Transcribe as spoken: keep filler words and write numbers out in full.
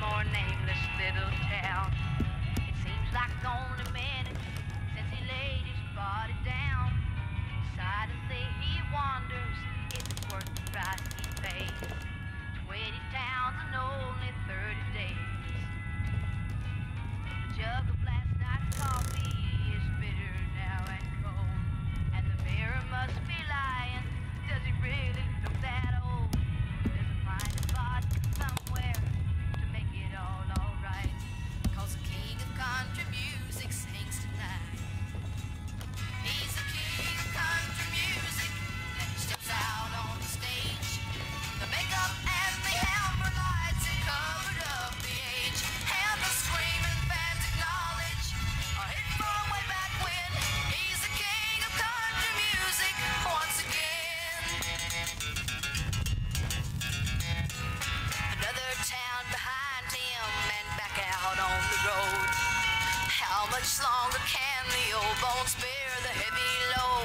or nameless little town. It seems like only minutes since he laid his body down. Silently he wonders if it's worth the price he pays. Twenty towns in only thirty days. The jug of last night's coffee is bitter now and cold, and the mirror must be lying. Does he really look that old? There's a pint of vodka somewhere to make it all alright, 'cause the king of country music sings tonight. He's the king of country music, and he steps out on the stage. The makeup and the hammer lights have covered up the age, and the screaming fans acknowledge a hit from way back when. He's the king of country music once again. Another town behind him and back out on the road. How much longer can the old bones bear the heavy load?